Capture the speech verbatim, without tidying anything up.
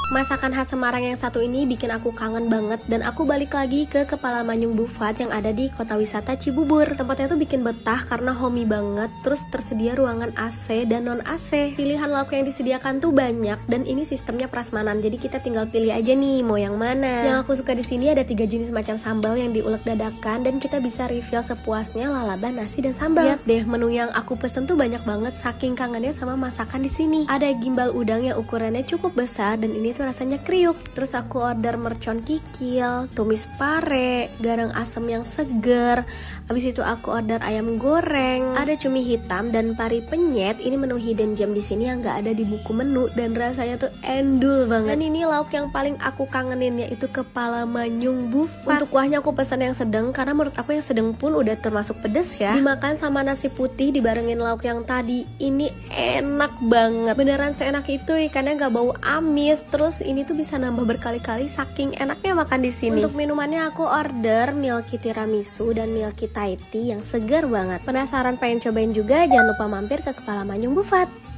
Masakan khas Semarang yang satu ini bikin aku kangen banget dan aku balik lagi ke Kepala Manyung Bufat yang ada di kota wisata Cibubur. Tempatnya tuh bikin betah karena homey banget, terus tersedia ruangan A C dan non A C. Pilihan lauk yang disediakan tuh banyak dan ini sistemnya prasmanan, jadi kita tinggal pilih aja nih mau yang mana. Yang aku suka di sini ada tiga jenis macam sambal yang diulek dadakan dan kita bisa refill sepuasnya lalaba, nasi dan sambal. Lihat deh, menu yang aku pesen tuh banyak banget saking kangennya sama masakan di sini. Ada gimbal udang yang ukurannya cukup besar dan ini tuh rasanya kriuk. Terus aku order mercon kikil, tumis pare, garang asem yang seger. Habis itu aku order ayam goreng, ada cumi hitam dan pari penyet. Ini menu hidden gem di sini yang nggak ada di buku menu dan rasanya tuh endul banget. Dan ini lauk yang paling aku kangenin yaitu Kepala Manyung Bufat. Untuk kuahnya aku pesan yang sedang karena menurut aku yang sedang pun udah termasuk pedes ya. Dimakan sama nasi putih dibarengin lauk yang tadi, ini enak banget. Beneran seenak itu, ikannya nggak bau amis. Terus ini tuh bisa nambah berkali-kali saking enaknya makan di sini. Untuk minumannya aku order milky tiramisu dan milky Thai tea yang segar banget. Penasaran pengen cobain juga? Jangan lupa mampir ke Kepala Manyung Bufat.